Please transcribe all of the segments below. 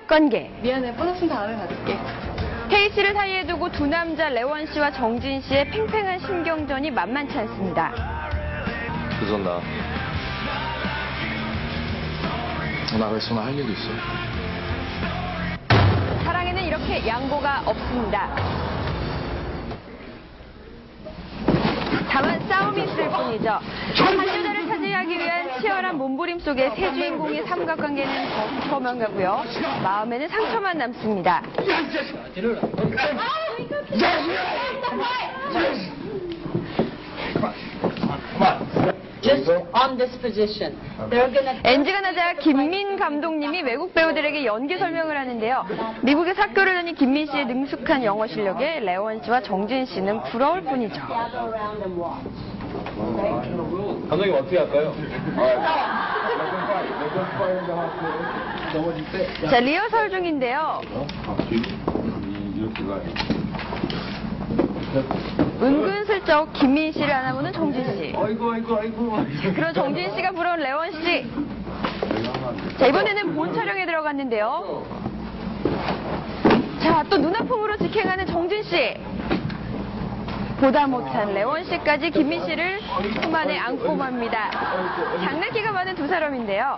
관계. 미안해, 보너스 다음에 받을게. 태희 씨를 사이에 두고 두 남자 레원 씨와 정진 씨의 팽팽한 신경전이 만만치 않습니다. 그전 나가서 할 일이 있어. 사랑에는 이렇게 양보가 없습니다. 다만 싸움이 있을 뿐이죠. 한 여자를 차지하기 위한 치열한 몸부림 속에 세 주인공의 삼각관계는 더 깊어가고요. 마음에는 상처만 남습니다. Just on this position. They're gonna. NG가 나자 김민 감독님이 외국 배우들에게 연기 설명을 하는데요. 미국에서 학교를 다닌 김민 씨의 능숙한 영어 실력에 레원 씨와 정진 씨는 부러울 뿐이죠. Gather around and walk. 감독님 어떻게 할까요? 자, 리허설 중인데요. 은근슬쩍 김민 씨를 안아보는 정진 씨. 그런 정진 씨가 부러운 레원 씨. 자, 이번에는 본 촬영에 들어갔는데요. 자, 또 눈아픔으로 직행하는 정진 씨. 보다 못한 레원 씨까지 김민 씨를 품 안에 안고 맙니다. 장난기가 많은 두 사람인데요.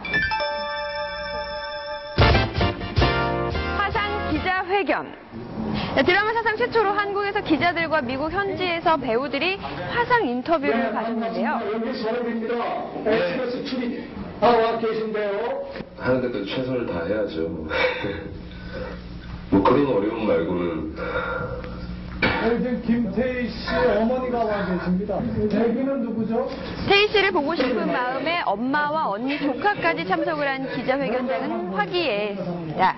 화상 기자회견. 드라마 사상 최초로 한국에서 기자들과 미국 현지에서 배우들이 화상 인터뷰를 가졌는데요. SBS 출입 나와 계신데요. 하는데도 최선을 다해야죠. 뭐 그런 어려움 말고는. 지금 김태희 씨 어머니가 와 계십니다. 애기는 누구죠? 태희 씨를 보고 싶은 마음에 엄마와 언니 조카까지 참석을 한 기자회견장은 화기애애했습니다.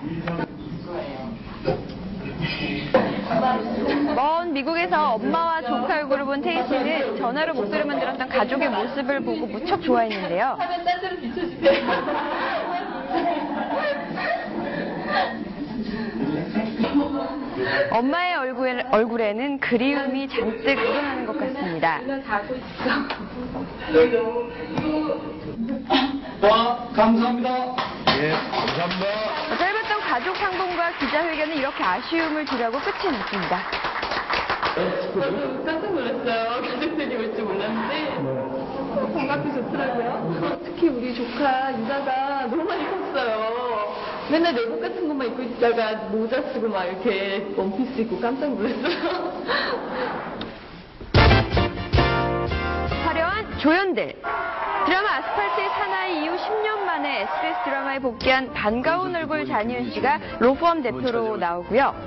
먼 미국에서 엄마와 조카 얼굴을 본 태희 씨는 전화로 목소리만 들었던 가족의 모습을 보고 무척 좋아했는데요. 엄마의 얼굴에는 그리움이 잔뜩 묻어나는 것 같습니다. 와, 감사합니다. 예, 감사합니다. 짧았던 가족 상봉과 기자회견은 이렇게 아쉬움을 주려고 끝이 났습니다. 저도 깜짝 놀랐어요. 가족들이 올 줄 몰랐는데 반갑고 좋더라고요. 특히 우리 조카 유다가 너무 많이 컸어요. 맨날 내복 같은 것만 입고 있다가 모자 쓰고 막 이렇게 원피스 입고 깜짝 놀랐어요. 화려한 조연들. 드라마 아스팔트의 사나이 이후 10년 만에 SBS 드라마에 복귀한 반가운 얼굴 잔이윤 씨가 로펌 대표로 나오고요.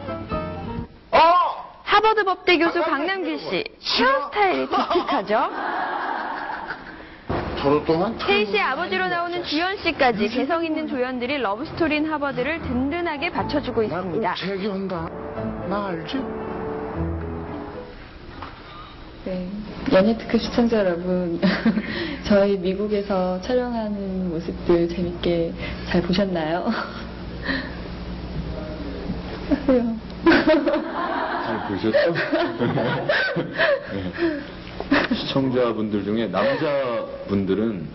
하버드 법대 교수 강남길 씨, 헤어스타일이 독특하죠? 태희 씨의 아버지로 나오는 주연 씨까지 개성 있는 조연들이 러브스토리인 하버드를 든든하게 받쳐주고 있습니다. 재기한다. 나 알지? 네, 연예특급 시청자 여러분, 저희 미국에서 촬영하는 모습들 재밌게 잘 보셨나요? 하세요. 잘 보셨죠? 네. 시청자분들 중에 남자분들은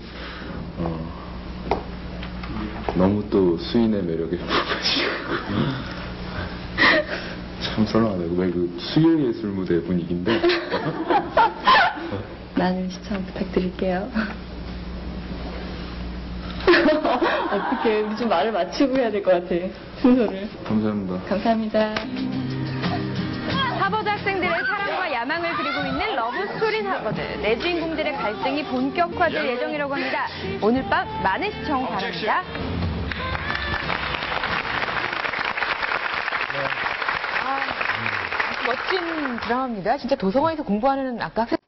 너무 또 수인의 매력에 푹하시고 참 설렁하네요. 왜 그 수요예술 무대 분위기인데. 많은 시청 부탁드릴게요. 어떻게 우리 좀 말을 맞추고 해야 될 것 같아. 순서를. 감사합니다. 감사합니다. 하버드 학생들의 사랑과 야망을 그리고 있는 러브스토리인 하버드. 내 주인공들의 갈등이 본격화될 예정이라고 합니다. 오늘 밤 많은 시청 바랍니다. 멋진 드라마입니다. 진짜 도서관에서 공부하는 아까